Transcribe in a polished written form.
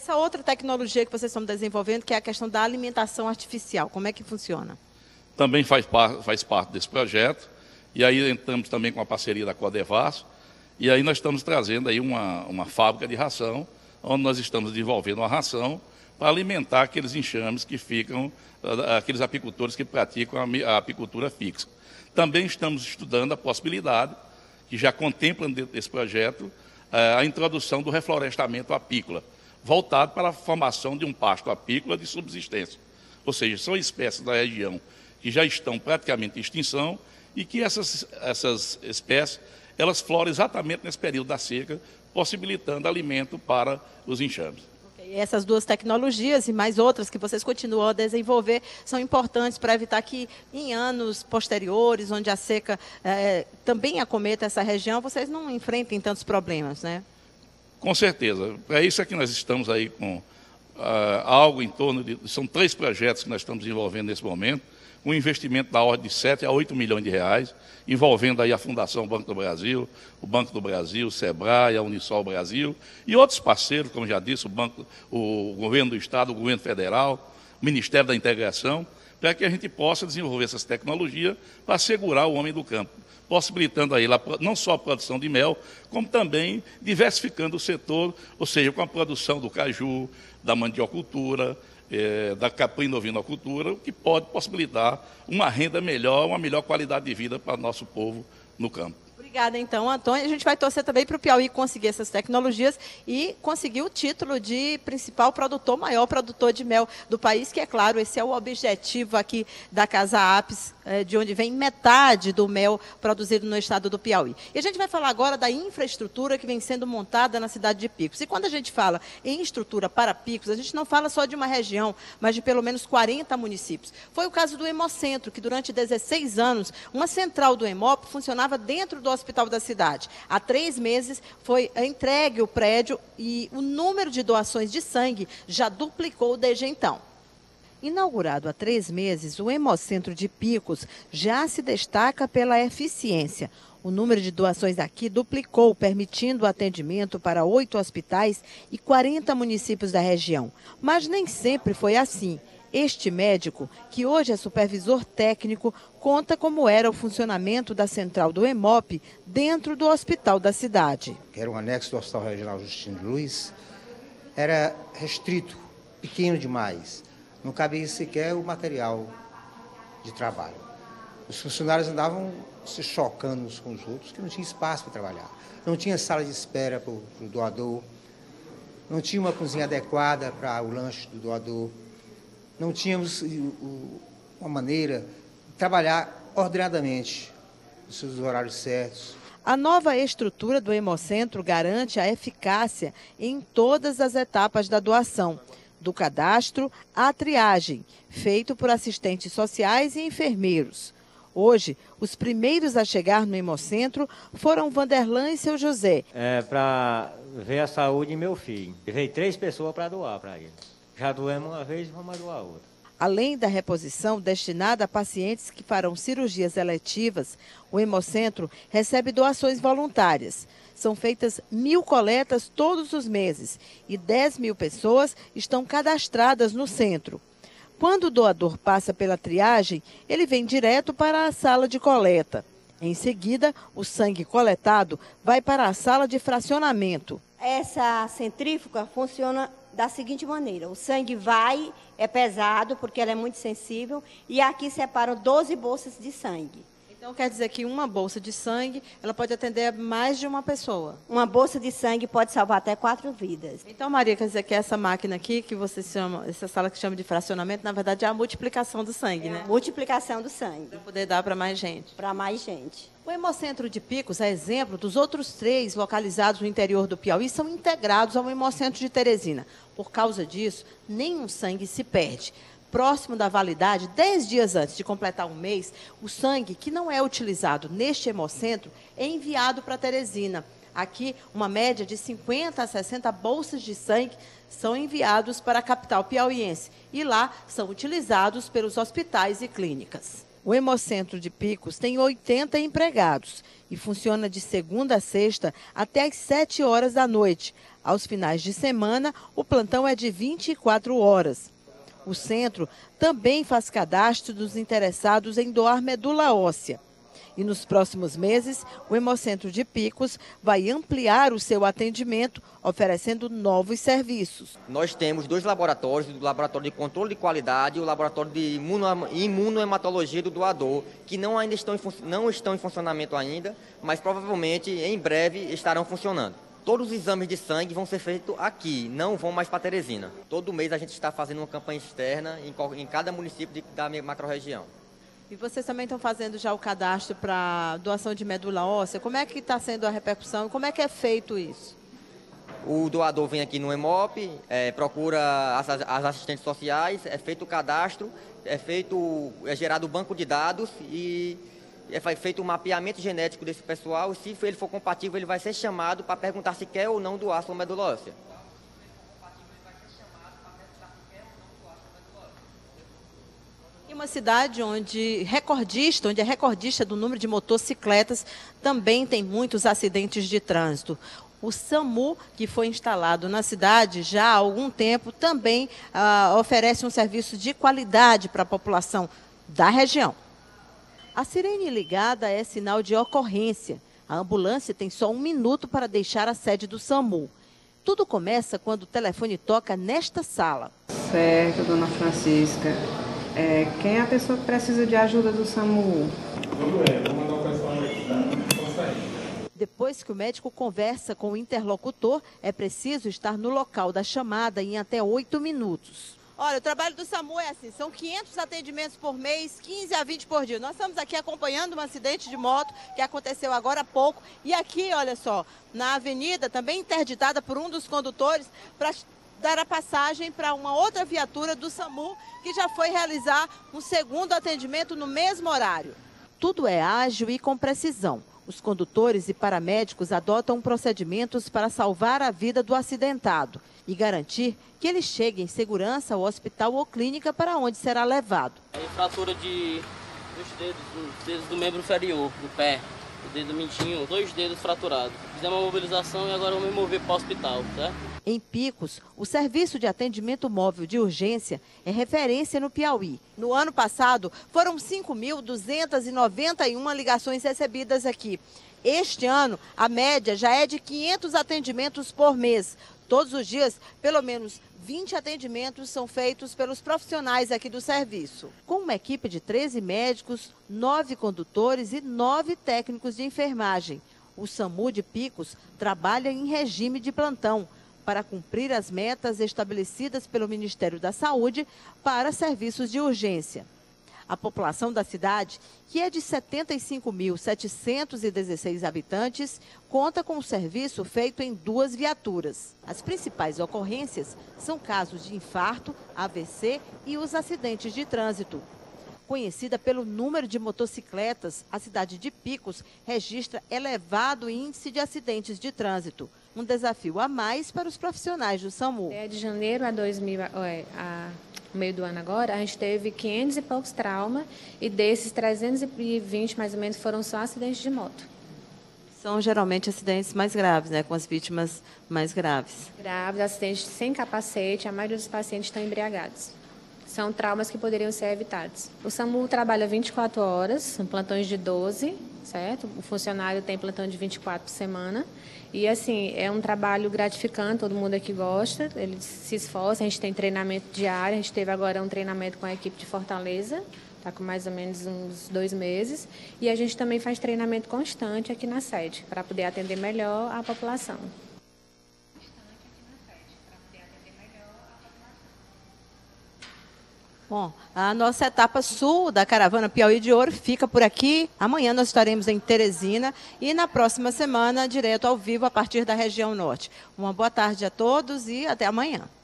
essa outra tecnologia que vocês estão desenvolvendo, que é a questão da alimentação artificial, como é que funciona? Também faz parte desse projeto, e aí entramos também com a parceria da Codevasf, e aí nós estamos trazendo aí uma fábrica de ração, onde nós estamos desenvolvendo uma ração para alimentar aqueles enxames que ficam, aqueles apicultores que praticam a apicultura fixa. Também estamos estudando a possibilidade, que já contempla dentro desse projeto, a introdução do reflorestamento apícola, voltado para a formação de um pasto apícola de subsistência. Ou seja, são espécies da região que já estão praticamente em extinção e que essas espécies, elas floram exatamente nesse período da seca, possibilitando alimento para os enxames. Essas duas tecnologias e mais outras que vocês continuam a desenvolver são importantes para evitar que em anos posteriores, onde a seca também acometa essa região, vocês não enfrentem tantos problemas, né? Com certeza. É isso que nós estamos aí com algo em torno de... São 3 projetos que nós estamos desenvolvendo nesse momento, um investimento da ordem de 7 a 8 milhões de reais, envolvendo aí a Fundação Banco do Brasil, o Banco do Brasil, o Sebrae, a Unisol Brasil e outros parceiros, como já disse, o Governo do Estado, o Governo Federal, o Ministério da Integração, para que a gente possa desenvolver essas tecnologias para assegurar o homem do campo, possibilitando aí não só a produção de mel, como também diversificando o setor, ou seja, com a produção do caju, da mandiocultura, da caprino-ovinocultura, o que pode possibilitar uma renda melhor, uma melhor qualidade de vida para o nosso povo no campo. Obrigada, então, Antônio. A gente vai torcer também para o Piauí conseguir essas tecnologias e conseguir o título de principal produtor, maior produtor de mel do país, que, é claro, esse é o objetivo aqui da Casa Apis, de onde vem metade do mel produzido no estado do Piauí. E a gente vai falar agora da infraestrutura que vem sendo montada na cidade de Picos. E quando a gente fala em estrutura para Picos, a gente não fala só de uma região, mas de pelo menos 40 municípios. Foi o caso do Hemocentro, que durante 16 anos, uma central do Hemop funcionava dentro do hospital da cidade. Há 3 meses foi entregue o prédio e o número de doações de sangue já duplicou desde então. Inaugurado há 3 meses, o Hemocentro de Picos já se destaca pela eficiência. O número de doações aqui duplicou, permitindo o atendimento para 8 hospitais e 40 municípios da região. Mas nem sempre foi assim. Este médico, que hoje é supervisor técnico, conta como era o funcionamento da central do Hemop dentro do hospital da cidade. Que era um anexo do Hospital Regional Justino de Luiz, era restrito, pequeno demais. Não cabia sequer o material de trabalho. Os funcionários andavam se chocando uns com os outros, que não tinha espaço para trabalhar. Não tinha sala de espera para o doador, não tinha uma cozinha adequada para o lanche do doador, não tínhamos uma maneira de trabalhar ordenadamente, nos seus horários certos. A nova estrutura do Hemocentro garante a eficácia em todas as etapas da doação, do cadastro à triagem, feito por assistentes sociais e enfermeiros. Hoje, os primeiros a chegar no Hemocentro foram Vanderlan e seu José. Para ver a saúde de meu filho. Veio 3 pessoas para doar para ele. Já doemos uma vez e vamos doar outra. Além da reposição destinada a pacientes que farão cirurgias eletivas, o Hemocentro recebe doações voluntárias. São feitas 1000 coletas todos os meses e 10.000 pessoas estão cadastradas no centro. Quando o doador passa pela triagem, ele vem direto para a sala de coleta. Em seguida, o sangue coletado vai para a sala de fracionamento. Essa centrífuga funciona da seguinte maneira: o sangue vai, é pesado porque ela é muito sensível, e aqui separam 12 bolsas de sangue. Então quer dizer que uma bolsa de sangue, ela pode atender mais de uma pessoa? Uma bolsa de sangue pode salvar até 4 vidas. Então, Maria, quer dizer que essa máquina aqui, que você chama, essa sala que chama de fracionamento, na verdade é a multiplicação do sangue, né? Multiplicação do sangue. Para poder dar para mais gente. Para mais gente. O Hemocentro de Picos é exemplo dos outros 3 localizados no interior do Piauí, são integrados ao Hemocentro de Teresina. Por causa disso, nenhum sangue se perde. Próximo da validade, 10 dias antes de completar um mês, o sangue que não é utilizado neste Hemocentro é enviado para Teresina. Aqui, uma média de 50 a 60 bolsas de sangue são enviados para a capital piauiense e lá são utilizados pelos hospitais e clínicas. O Hemocentro de Picos tem 80 empregados e funciona de segunda a sexta até às 7 horas da noite. Aos finais de semana, o plantão é de 24 horas. O centro também faz cadastro dos interessados em doar medula óssea. E nos próximos meses, o Hemocentro de Picos vai ampliar o seu atendimento, oferecendo novos serviços. Nós temos 2 laboratórios, o laboratório de controle de qualidade e o laboratório de imunohematologia do doador, que não estão em funcionamento ainda, mas provavelmente em breve estarão funcionando. Todos os exames de sangue vão ser feitos aqui, não vão mais para Teresina. Todo mês a gente está fazendo uma campanha externa em cada município da macro-região. E vocês também estão fazendo já o cadastro para doação de medula óssea? Como é que está sendo a repercussão e como é que é feito isso? O doador vem aqui no Hemop, procura as assistentes sociais, é feito o cadastro, é gerado o banco de dados e é feito o mapeamento genético desse pessoal. E se ele for compatível, ele vai ser chamado para perguntar se quer ou não doar sua medula óssea. E uma cidade onde é recordista do número de motocicletas, também tem muitos acidentes de trânsito. O SAMU, que foi instalado na cidade já há algum tempo, também oferece um serviço de qualidade para a população da região. A sirene ligada é sinal de ocorrência. A ambulância tem só 1 minuto para deixar a sede do SAMU. Tudo começa quando o telefone toca nesta sala. Certo, dona Francisca. Quem é a pessoa que precisa de ajuda do SAMU? Depois que o médico conversa com o interlocutor, é preciso estar no local da chamada em até 8 minutos. Olha, o trabalho do SAMU é assim, são 500 atendimentos por mês, 15 a 20 por dia. Nós estamos aqui acompanhando um acidente de moto que aconteceu agora há pouco. E aqui, olha só, na avenida, também interditada por um dos condutores, para dar a passagem para uma outra viatura do SAMU, que já foi realizar um segundo atendimento no mesmo horário. Tudo é ágil e com precisão. Os condutores e paramédicos adotam procedimentos para salvar a vida do acidentado e garantir que ele chegue em segurança ao hospital ou clínica para onde será levado. Fratura dos dedos do membro inferior, do pé, o dedo mindinho, 2 dedos fraturados. Fizemos uma mobilização e agora vamos me mover para o hospital, certo? Em Picos, o serviço de atendimento móvel de urgência é referência no Piauí. No ano passado, foram 5.291 ligações recebidas aqui. Este ano, a média já é de 500 atendimentos por mês. Todos os dias, pelo menos 20 atendimentos são feitos pelos profissionais aqui do serviço. Com uma equipe de 13 médicos, 9 condutores e 9 técnicos de enfermagem. O SAMU de Picos trabalha em regime de plantão para cumprir as metas estabelecidas pelo Ministério da Saúde para serviços de urgência. A população da cidade, que é de 75.716 habitantes, conta com o serviço feito em 2 viaturas. As principais ocorrências são casos de infarto, AVC e os acidentes de trânsito. Conhecida pelo número de motocicletas, a cidade de Picos registra elevado índice de acidentes de trânsito. Um desafio a mais para os profissionais do SAMU. De janeiro a meio do ano agora, a gente teve 500 e poucos traumas e desses 320 mais ou menos foram só acidentes de moto. São geralmente acidentes mais graves, né? Com as vítimas mais graves. Graves, acidentes sem capacete, a maioria dos pacientes estão embriagados. São traumas que poderiam ser evitados. O SAMU trabalha 24 horas, são plantões de 12, certo? O funcionário tem plantão de 24 por semana. E, assim, é um trabalho gratificante, todo mundo aqui gosta, eles se esforçam, a gente tem treinamento diário, a gente teve agora um treinamento com a equipe de Fortaleza, está com mais ou menos uns 2 meses, e a gente também faz treinamento constante aqui na sede, para poder atender melhor a população. Bom, a nossa etapa sul da Caravana Piauí de Ouro fica por aqui. Amanhã nós estaremos em Teresina e na próxima semana, direto ao vivo, a partir da região norte. Uma boa tarde a todos e até amanhã.